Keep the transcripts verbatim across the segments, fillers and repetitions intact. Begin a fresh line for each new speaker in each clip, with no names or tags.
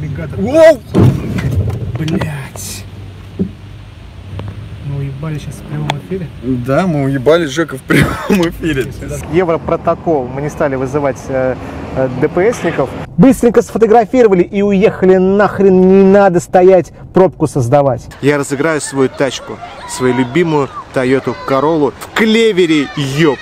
Воу! Блять. Мы уебали сейчас в прямом эфире?
Да, мы уебали Жека в прямом эфире.
Европротокол. Мы не стали вызывать э, э, ДПСников. Быстренько сфотографировали и уехали нахрен. Не надо стоять, пробку создавать. Я разыграю свою тачку. Свою любимую Toyota Corolla в клевере, ёп.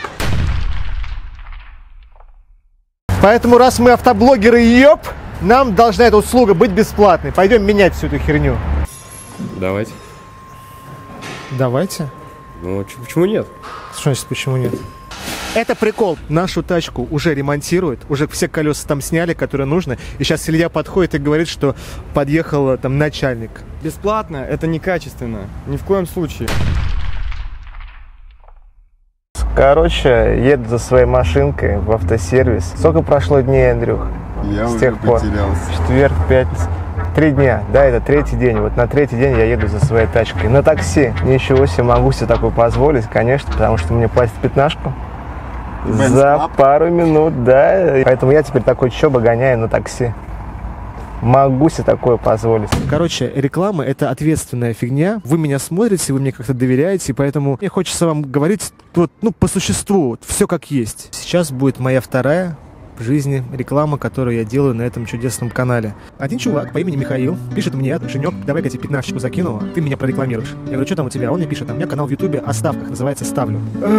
Поэтому, раз мы автоблогеры, ёп, нам должна эта услуга быть бесплатной. Пойдем менять всю эту херню.
Давайте.
Давайте.
Ну, почему нет?
Что значит, почему нет? Это прикол. Нашу тачку уже ремонтируют, уже все колеса там сняли, которые нужно. И сейчас Илья подходит и говорит, что подъехал там начальник.
Бесплатно, это некачественно. Ни в коем случае.
Короче, еду за своей машинкой в автосервис. Сколько прошло дней, Андрюх?
Я
С
уже
тех пор.
потерялся.
Четверг, пятница. Три дня. Да, это третий день. Вот на третий день я еду за своей тачкой. На такси. Ничего себе, могу себе такое позволить, конечно, потому что мне платят пятнашку. За пару минут, да. Поэтому я теперь такой чоба гоняю на такси. Могу себе такое позволить. Короче, реклама — это ответственная фигня. Вы меня смотрите, вы мне как-то доверяете, поэтому мне хочется вам говорить вот, ну, по существу, вот, все как есть. Сейчас будет моя вторая в жизни реклама, которую я делаю на этом чудесном канале. Один чувак по имени Михаил пишет мне: Женек, давай-ка я тебе пятнашечку закину, ты меня прорекламируешь. Я говорю, что там у тебя? Он мне пишет: а у меня канал в Ютубе о ставках, называется «Ставлю».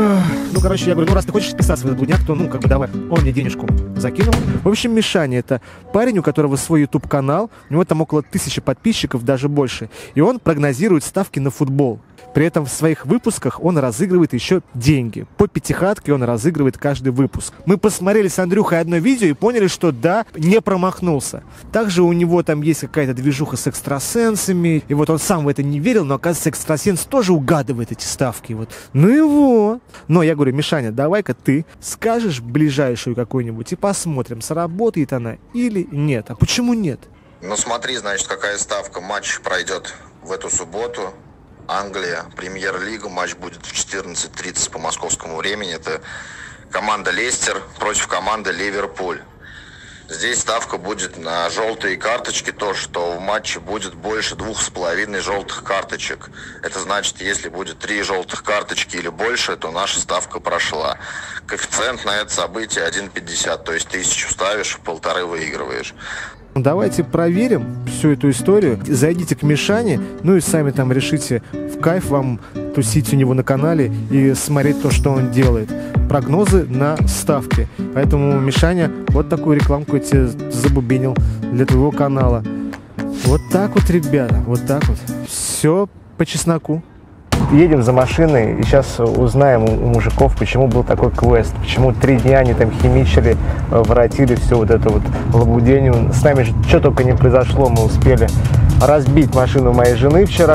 Ну, короче, я говорю, ну, раз ты хочешь вписаться в этот блудняк, то, ну, как бы давай. Он мне денежку закинул. В общем, Мишаня — это парень, у которого свой YouTube-канал, у него там около тысячи подписчиков, даже больше, и он прогнозирует ставки на футбол. При этом в своих выпусках он разыгрывает еще деньги. По пятихатке он разыгрывает каждый выпуск. Мы посмотрели с Андрюхой одно видео и поняли, что да, не промахнулся. Также у него там есть какая-то движуха с экстрасенсами. И вот он сам в это не верил, но оказывается экстрасенс тоже угадывает эти ставки. Вот. Ну и вот. Но я говорю: Мишаня, давай-ка ты скажешь ближайшую какую-нибудь и посмотрим, сработает она или нет. А почему нет?
Ну смотри, значит, какая ставка. Матч пройдет в эту субботу. Англия, премьер-лига, матч будет в четырнадцать тридцать по московскому времени. Это команда Лестер против команды Ливерпуль. Здесь ставка будет на желтые карточки, то, что в матче будет больше двух с половиной желтых карточек. Это значит, если будет три желтых карточки или больше, то наша ставка прошла. Коэффициент на это событие один пятьдесят, то есть тысячу ставишь, полторы выигрываешь.
Давайте проверим всю эту историю. Зайдите к Мишане, ну и сами там решите, в кайф вам тусить у него на канале и смотреть то, что он делает. Прогнозы на ставки. Поэтому, Мишаня, вот такую рекламку я тебе забубенил для твоего канала. Вот так вот, ребята, вот так вот. Все по чесноку. Едем за машиной и сейчас узнаем у мужиков, почему был такой квест, почему три дня они там химичили, воротили все вот это вот лабудению. С нами же что только не произошло, мы успели разбить машину моей жены вчера.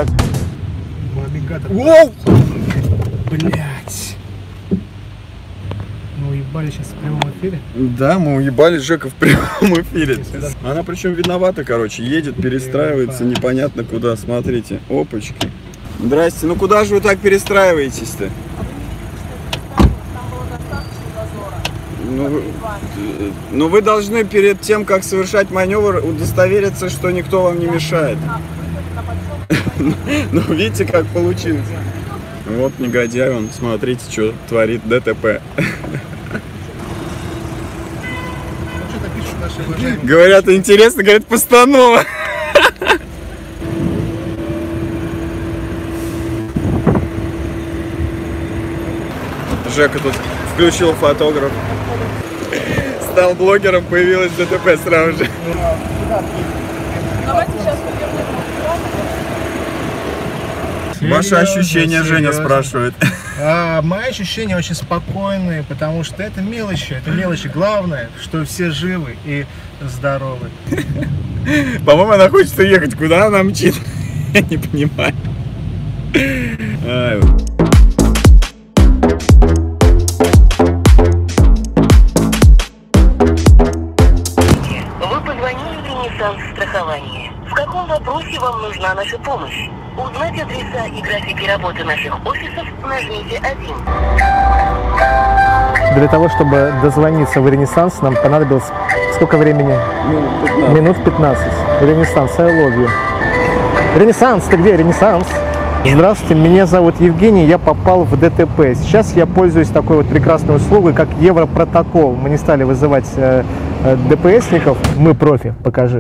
Воу! Блять! Мы уебали сейчас в прямом эфире?
Да, мы уебали Жека в прямом эфире. Она причем виновата, короче, едет, перестраивается непонятно куда, смотрите, опачки. Здрасте, ну куда же вы так перестраиваетесь-то? Ну, ну вы должны перед тем, как совершать маневр, удостовериться, что никто вам не мешает. Ну видите, как получилось. Вот негодяй, он, смотрите, что творит ДТП. Говорят, интересно, говорят, постанова. Жека тут включил фотограф, стал блогером, появилась ДТП сразу же. Ваши ощущения, Женя спрашивает.
А, мои ощущения очень спокойные, потому что это мелочи, это мелочи. Главное, что все живы и здоровы.
По-моему, она хочет уехать. Куда она мчит? Я не понимаю.
Страхование. В каком вопросе вам нужна наша помощь? Узнать адреса и графики работы наших офисов нажмите один.
Для того, чтобы дозвониться в Ренессанс, нам понадобилось сколько времени?
Минут пятнадцать.
Минут пятнадцать. Ренессанс, I love you. Ренессанс, ты где, Ренессанс? Здравствуйте, меня зовут Евгений, я попал в ДТП. Сейчас я пользуюсь такой вот прекрасной услугой, как Европротокол. Мы не стали вызывать э, э, ДПСников. Мы профи, покажи.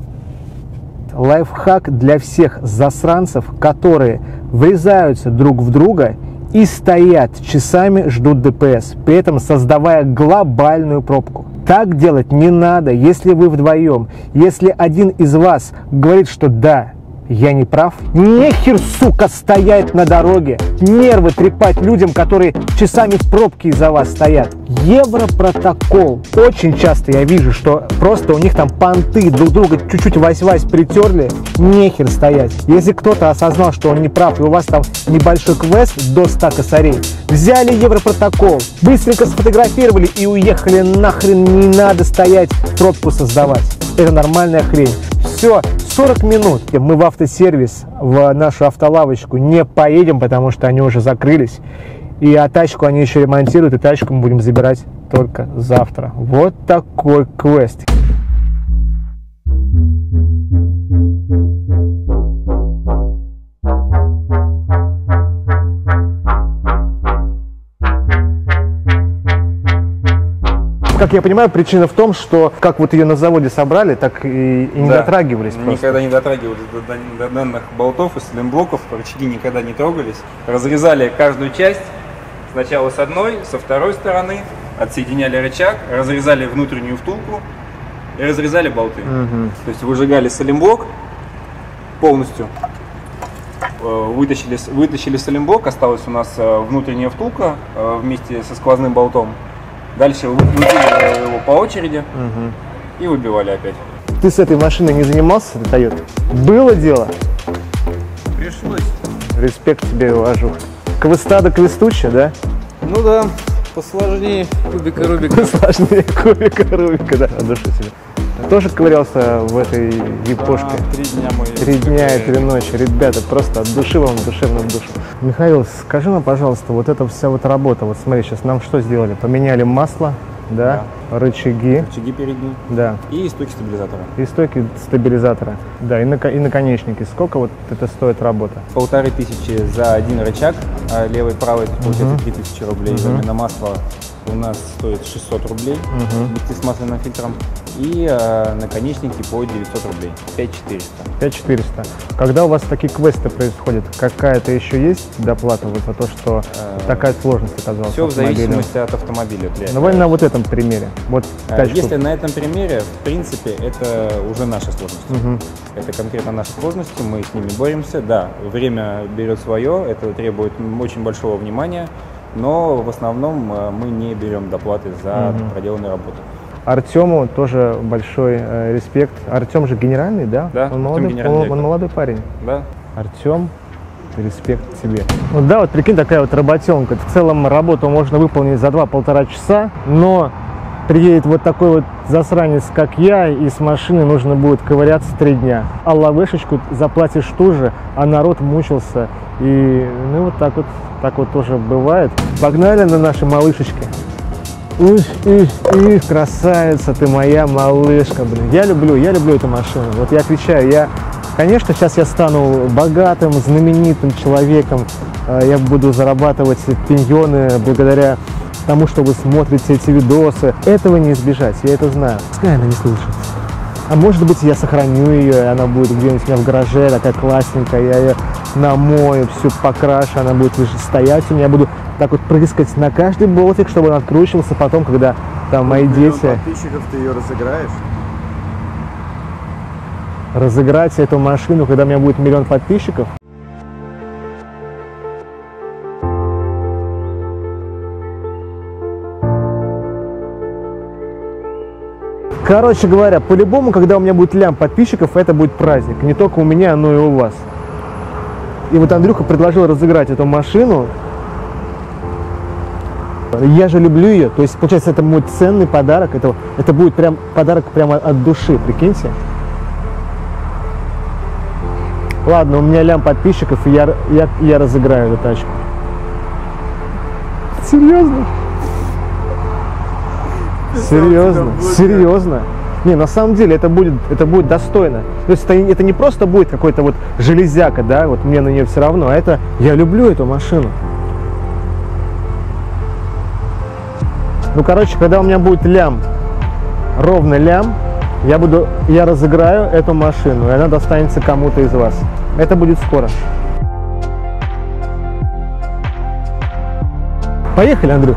Лайфхак для всех засранцев, которые врезаются друг в друга и стоят часами, ждут ДПС, при этом создавая глобальную пробку. Так делать не надо, если вы вдвоем. Если один из вас говорит, что да, я не прав, нехер, сука, стоять на дороге, нервы трепать людям, которые часами в пробке из-за вас стоят. Европротокол. Очень часто я вижу, что просто у них там понты друг друга чуть-чуть вась-вась притерли, нехер стоять. Если кто-то осознал, что он не прав, и у вас там небольшой квест до ста косарей, взяли Европротокол, быстренько сфотографировали и уехали нахрен, не надо стоять, пробку создавать. Это нормальная хрень. Все, сорок минут мы в автосервис, в нашу автолавочку не поедем, потому что они уже закрылись. И а тачку они еще ремонтируют, и тачку мы будем забирать только завтра. Вот такой квест. Как я понимаю, причина в том, что как вот ее на заводе собрали, так и, и не
да.
дотрагивались.
Мы
просто.
никогда не дотрагивались до, до данных болтов и сайлентблоков, рычаги никогда не трогались. Разрезали каждую часть, сначала с одной, со второй стороны, отсоединяли рычаг, разрезали внутреннюю втулку и разрезали болты.
Угу.
То есть выжигали сайлентблок полностью, вытащили, вытащили сайлентблок, осталась у нас внутренняя втулка вместе со сквозным болтом. Дальше выбили его по очереди
угу.
и выбивали опять.
Ты с этой машиной не занимался, Toyota? Было дело?
Пришлось.
Респект тебе и уважуха. Квеста до квестуча, да?
Ну да, посложнее кубика Рубика.
Посложнее кубика Рубика, да, от души себе. Тоже ковырялся в этой япошке?
Да, три дня мы...
Три дня и три ночи. Ребята, просто от души вам, душевно в душу. Михаил, скажи нам, пожалуйста, вот эта вся вот работа, вот смотри, сейчас нам что сделали? Поменяли масло, да, да. рычаги.
Рычаги передние.
Да.
И стойки стабилизатора.
И стойки стабилизатора. Да, и, на, и наконечники. Сколько вот это стоит работа?
Полторы тысячи за один рычаг, а левый и правый это получается три тысячи рублей.
Угу.
Замена масла у нас стоит шестьсот рублей,
угу.
вместе с масляным фильтром. И э, наконечники по девятьсот рублей, пять тысяч четыреста.
пять тысяч четыреста. Когда у вас такие квесты происходят, какая-то еще есть доплата вот за то, что э, такая сложность оказалась?
Все в зависимости от автомобиля.
Давай на вот этом примере. Вот
э, если на этом примере, в принципе, это уже наша сложность.
Угу.
Это конкретно наши сложности, мы с ними боремся. Да, время берет свое, это требует очень большого внимания, но в основном мы не берем доплаты за угу. проделанную работу.
Артему тоже большой э, респект. Артем же генеральный, да?
Да,
он молодой, он, он молодой парень.
Да.
Артем, респект тебе. Вот да, вот прикинь, такая вот работенка. В целом работу можно выполнить за два-полтора часа, но приедет вот такой вот засранец, как я, и с машиной нужно будет ковыряться три дня. А лавешечку заплатишь ту же, а народ мучился. И ну вот так вот, так вот тоже бывает. Погнали на наши малышечки. Ух, их, их, красавица ты моя малышка, блин. Я люблю, я люблю эту машину. Вот я отвечаю, я, конечно, сейчас я стану богатым, знаменитым человеком. Я буду зарабатывать пеньоны благодаря тому, что вы смотрите эти видосы. Этого не избежать, я это знаю. Пускай она не слышит. А может быть, я сохраню ее, и она будет где-нибудь у меня в гараже, такая классненькая. Я ее намою, всю покрашу, она будет лишь стоять у меня. Я буду так вот прыскать на каждый болтик, чтобы он откручивался потом, когда там мои дети...
подписчиков ты ее разыграешь?
Разыграть эту машину, когда у меня будет миллион подписчиков? Короче говоря, по-любому, когда у меня будет лям подписчиков, это будет праздник. Не только у меня, но и у вас. И вот Андрюха предложил разыграть эту машину. Я же люблю ее. То есть, получается, это мой ценный подарок. Это, это будет прям подарок прямо от души, прикиньте. Ладно, у меня лям подписчиков, и я, я, я разыграю эту тачку. Серьезно? Серьезно? Серьезно? Не, на самом деле это будет, это будет достойно. То есть это, это не просто будет какой-то вот железяка, да, вот мне на нее все равно, а это я люблю эту машину. Ну, короче, когда у меня будет лям, ровно лям, я буду, я разыграю эту машину, и она достанется кому-то из вас. Это будет скоро. Поехали, Андрюх.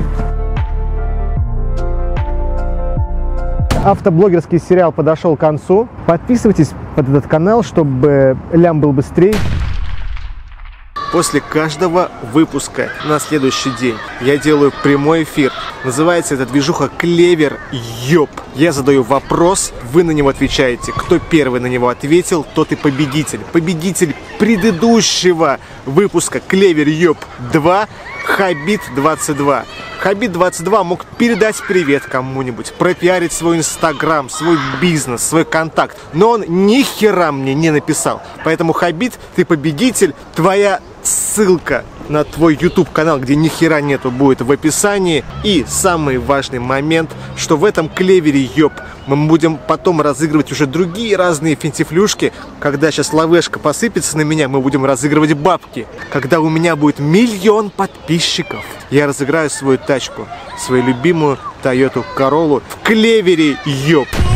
Автоблогерский сериал подошел к концу. Подписывайтесь под этот канал, чтобы лям был быстрее. После каждого выпуска на следующий день я делаю прямой эфир. Называется эта движуха «Клевер Ёб». Я задаю вопрос, вы на него отвечаете. Кто первый на него ответил, тот и победитель. Победитель предыдущего выпуска «Клевер Ёб два» Хабит двадцать два. Хабит двадцать два мог передать привет кому-нибудь, пропиарить свой инстаграм, свой бизнес, свой контакт. Но он ни хера мне не написал. Поэтому, Хабит, ты победитель. Твоя ссылка на твой YouTube канал, где ни хера нету, будет в описании. И самый важный момент, что в этом клевере ёб мы будем потом разыгрывать уже другие разные финтифлюшки. Когда сейчас лавешка посыпется на меня, мы будем разыгрывать бабки. Когда у меня будет миллион подписчиков, я разыграю свою тачку, свою любимую Toyota Corolla в клевере ёб.